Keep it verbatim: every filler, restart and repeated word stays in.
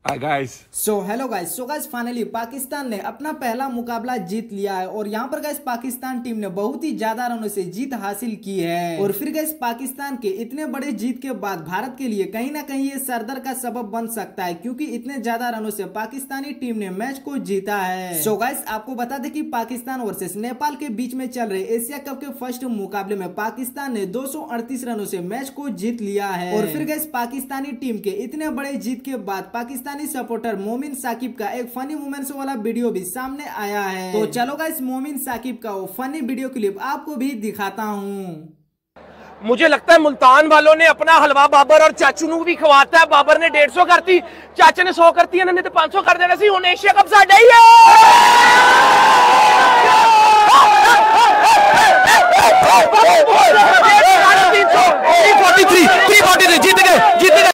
Hi guys. So hello guys so guys finally Pakistan ने अपना पहला मुकाबला जीत लिया है और यहाँ पर गाइस पाकिस्तान टीम ने बहुत ही ज्यादा रनों से जीत हासिल की है। और फिर गाइस पाकिस्तान के इतने बड़े जीत के बाद भारत के लिए कहीं ना कहीं ये सरदर्द का सबब बन सकता है, क्योंकि इतने ज्यादा रनों से पाकिस्तानी टीम ने मैच को जीता है। सो गाइस आपको बता दें कि पाकिस्तान वर्सेस नेपाल के बीच में चल रहे एशिया कप के फर्स्ट मुकाबले में पाकिस्तान ने दो सौ अड़तीस रनों से मैच को जीत लिया है। और फिर गाइस पाकिस्तानी टीम के इतने बड़े जीत के बाद पाकिस्तान सपोर्टर मोमिन साकिब का एक फनी मोमेंट्स वाला वीडियो भी सामने आया है। तो चलो गाइस मोमिन साकिब का वो फनी वीडियो क्लिप आपको भी दिखाता हूँ। मुझे लगता है मुल्तान वालों ने अपना हलवा बाबर और चाचू नू भी खवाता है। बाबर ने डेढ़ सौ करती, चाचा ने सौ करती है, तो पांच सौ कर देना सी। हुण एशिया कप साडा ही है।